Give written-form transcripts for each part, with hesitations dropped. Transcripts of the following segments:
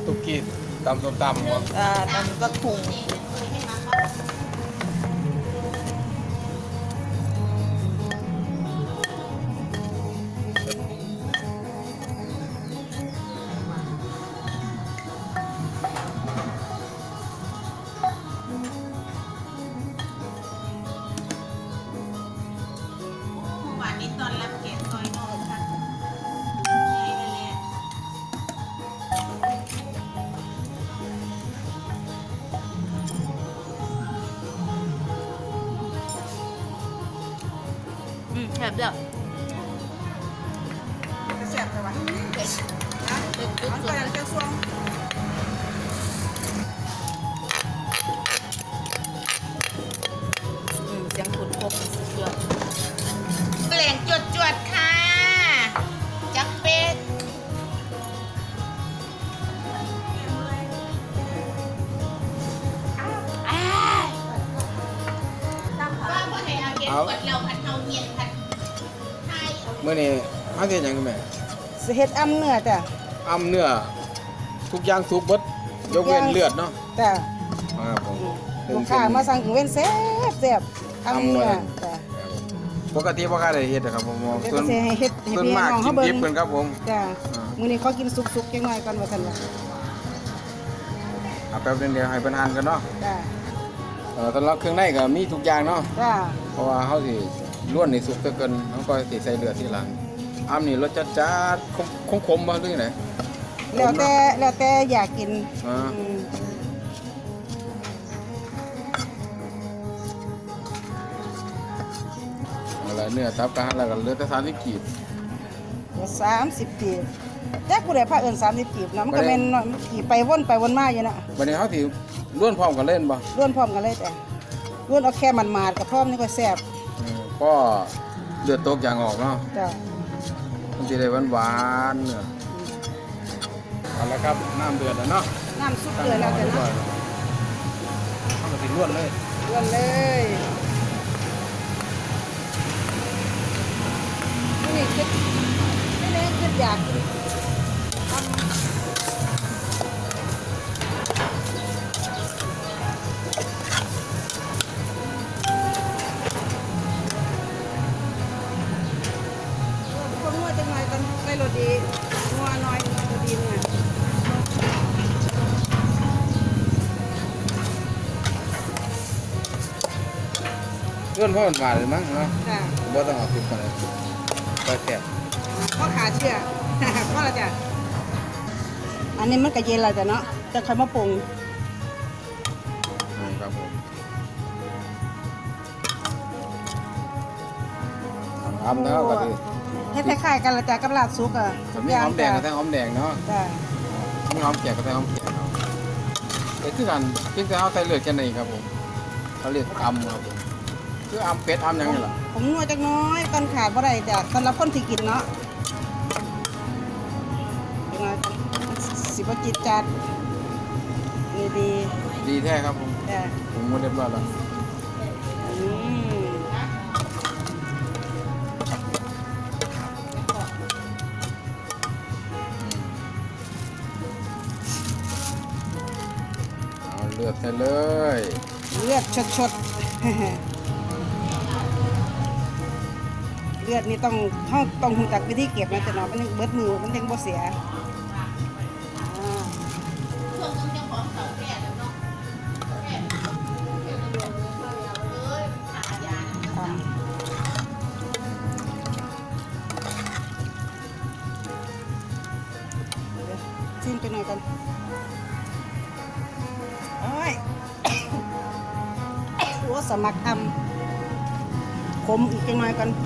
ตุกี้ตำส้มตำหัวตำกระทุงแซ่บเด้อแซ่บแต่ว่ามันก็ยังจะช่วงเสียงขุ่นครบสุดยอดแหล่งจวดค่ะจักเป็ดเอาเมื่อนี้เขาเฮ็ดยังไงแม่สิเฮ็ดอ้ำเนื้อจ้ะอ้ำเนื้อทุกอย่างสุกเบิดยกเว้นเลือดเนาะจ้ะผมลูกค้ามาสั่งถึงเว้นแซ่บอ้ำเนื้อจ้ะปกติบ่ค่อยได้เฮ็ดนะครับผมส่วนมากกินดิบกันครับผมจ้ะมื้อนี้เขากินสุกๆจังหน่อยก่อนว่าซั่นว่าเอาแป๊บนึงเดี๋ยวให้เพิ่นหั่นกันเนาะจ้ะสำหรับเครื่องในก็มีทุกอย่างเนาะจ้ะเพราะว่าเฮาสิล้วนนี่สุกเกินเฮาก็สิใส่เลือดทีหลังอ้ำนี่รสจัดๆคมๆบ่หรือไงแล้วแต่อยากกินอะไรเนื้อตับกะแล้วก็เหลือแต่30กีบ 30กีบแต่กูได้พาเอิ้น30กีบนะมันก็แม่นขี่ไปวนมาอยู่นะบัดนี้เฮาสิล้วนพร้อมกันเล่นบ่ล้วนพร้อมกันเลยแต่ล้วนเอาแค่มันมาดกับพร้อมนี่ก็แซ่บก็เลือดตกอย่างออกเนาะจ้ะมันจะได้หวานๆเนื้อเอาละครับน้ำเดือดแล้วเนาะน้ำซุปเดือดแล้วจ้ะเนาะเอาไปล้วนเลยนี่คิดอยากกินไม่โรดีงัวน้อยโรดีเนี่ยเลื่อนพ่อหวานเลยมั้งเนาะบ่ต้องเอาพริกมาเลยไปแซ่บพ่อขาเชื่อพ่อละจ้ะอันนี้มันกระเย็นแล้วจ้ะเนาะจะค่อยมาปรุงครับผมทำแล้วก็ดีให้คล้ายๆกันละจ้ะกับลาดซุกอ่ะมีหอมแดงกับแท่งหอมแดงเนาะมีหอมแก่กับแท่งหอมแก่เนาะแต่คือกันเพียงแต่เอาใส่เลือดแค่นี้ครับผมเขาเรียกอำครับผมคืออำเป็ดอำยังไงล่ะผมนัวจักน้อยตอนขาดบ่ได้จ้ะสำหรับคนที่กินเนาะสิบจิตจัดดีแท้ครับผมผมเรียบร้อยแล้วเลือดใส่เลยเลือดชดเลือดนี่ต้องหูจักวิธีเก็บนะจะเนาะมันเบิดมือมันยังบ่เสียชิมไปหน่อยกันโอ้ยหัวสมัครทำขมอีกจังหน่อยกัน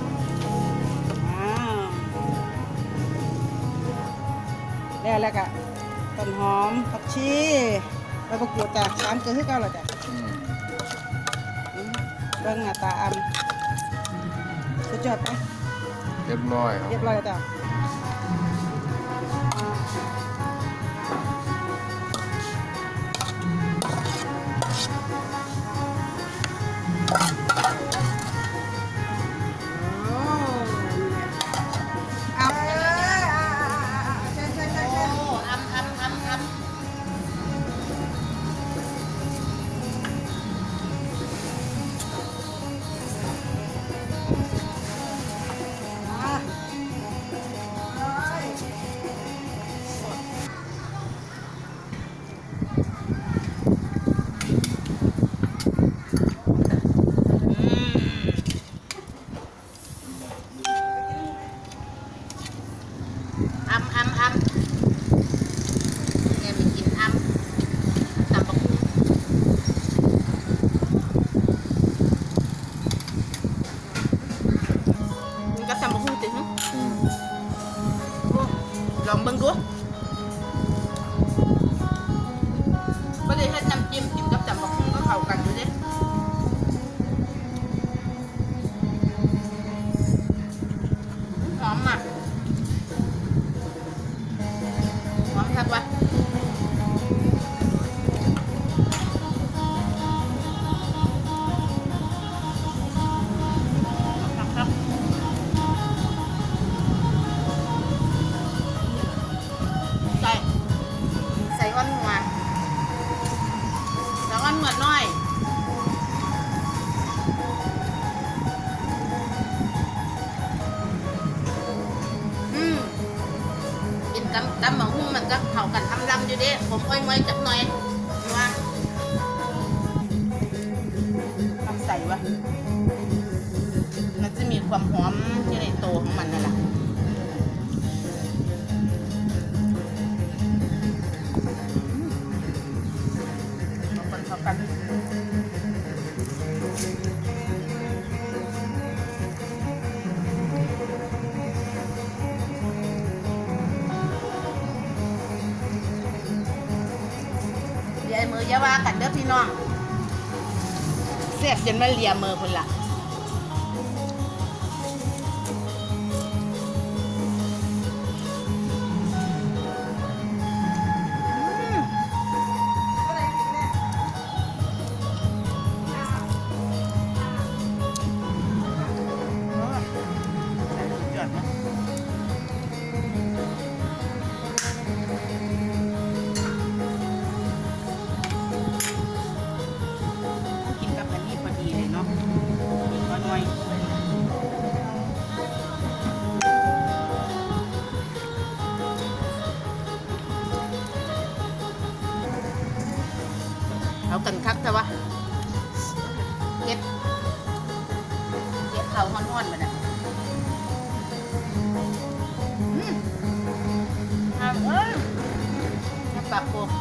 แล้วก็ต้นหอมผักชีใบมะกรูดจ้ะ3เกลือให้เก่าเลยจ้ะเบิ่งหน้าตาสุดยอดไหมเรียบร้อยจ้ะเบิ่งดูบ่ได้เฮ็ดน้ำจิ้มกินกับตำบักหุ่งก็เข้ากันอยู่เด้หอมมากหอมคักว่ะใส่อ้อนหัวแล้วอ้อนหัวน้อยกินตำบักหุ่งมันก็เข้ากันทำลำอยู่เด้ผมอ้อยไว้จักหน่อยว่าทำใส่วะมันจะมีความหอมที่ในตัวของมันนั่นแหละเข้ากันยายมืออย่าว่ากันเด้อพี่น้องเสียบจนมาเลียมือคนละกินกับอันนี้พอดีเลยเนาะก็น้อยเอากันคักแต่ว่าเก็บเขาห้อนๆมาเนี่ยปากโป่ง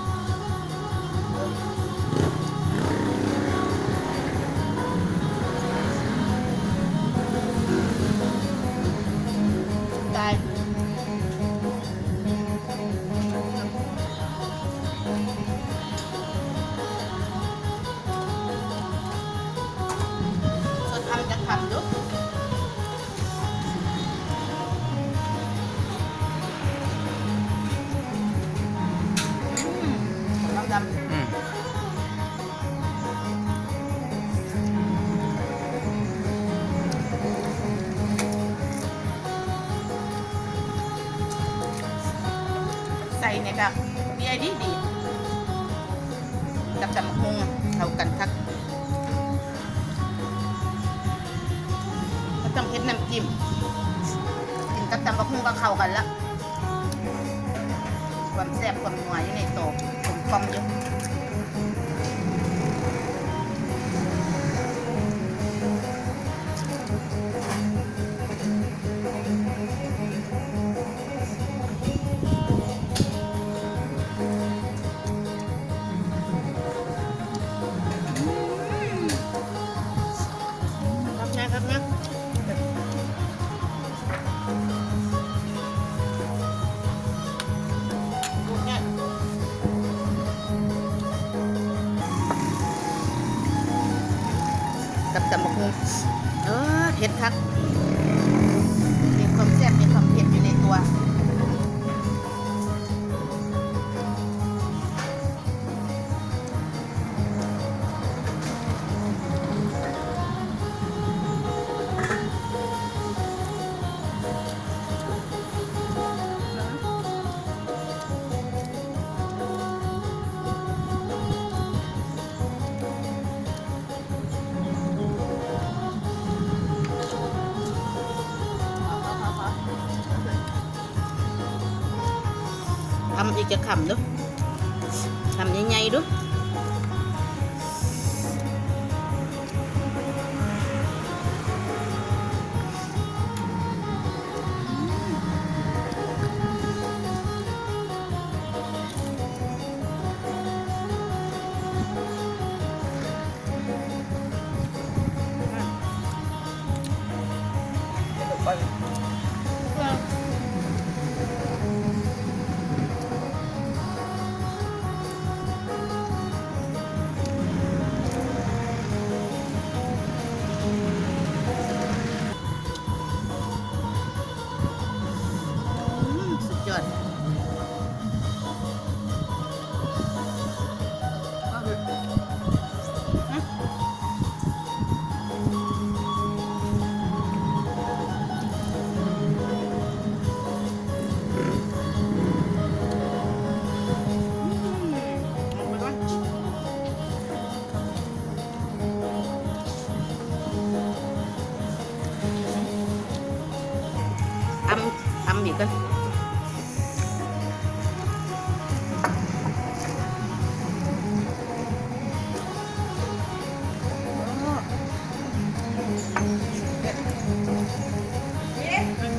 ได้สดทำจะทำดูดำใส่เนี่ยก็มีไอดีดีกับตำบักหุ่งเข้ากันคักก็ต้องเฮ็ดน้ำจิ้มกินกับตำบักหุ่งก็เข้ากันละความแซ่บความนัวอยู่ในโต๊ะผมกลมอยู่ครับนะกับตำบักหุ่งเผ็ดคักมีความแซ่บมีความเผ็ดอยู่ในตัวทำอีกจะขำดูทำใหญ่ๆดู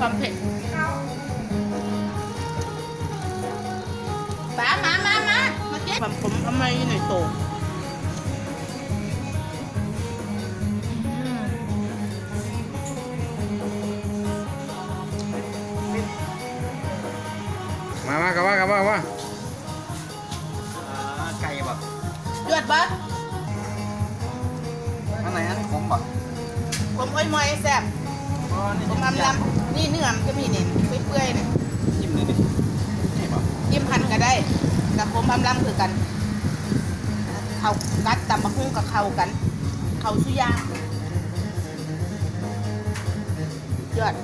ความเผ็ดป๋ามาเก็บผมทำไมหน่อยโตมากับว่าไก่แบบเลือดบ้าข้างในนั้นขมแบบผมอ้อยมอยแซ่บผมลำนี่เนื้อมันก็มีเนี่ยเปื่อยๆเนี่ยจิ้มเลยดินี่แบบยิ้มพันก็ได้กับผมลำคือกันเขากัดตำมะฮุ่งกับเขากันเขาสุยายอด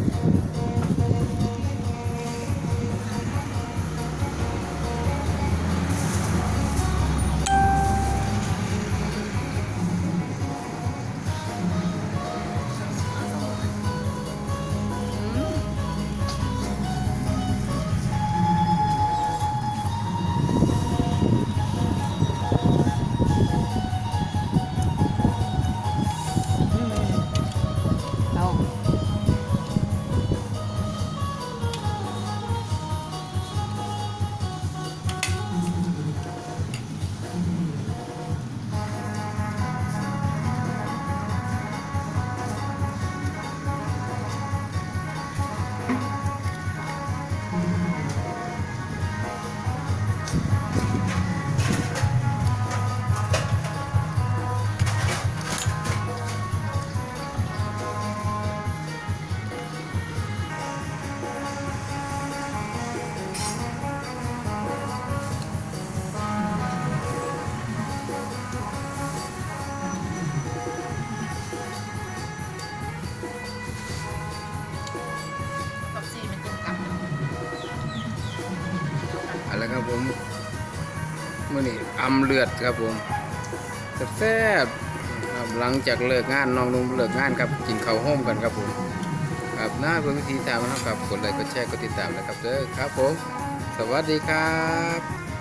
อะไรครับผมมื่อนี้อำเลือดครับผมแซ่บๆครับหลังจากเลิกงานน้องนุ่มเลิกงานครับกินข้าวห้มกันครับผมครับหน้าเพื่อนวิธีตามนะครับกดไลค์กดแชร์กดติดตามนะครับเด้อครับผมสวัสดีครับ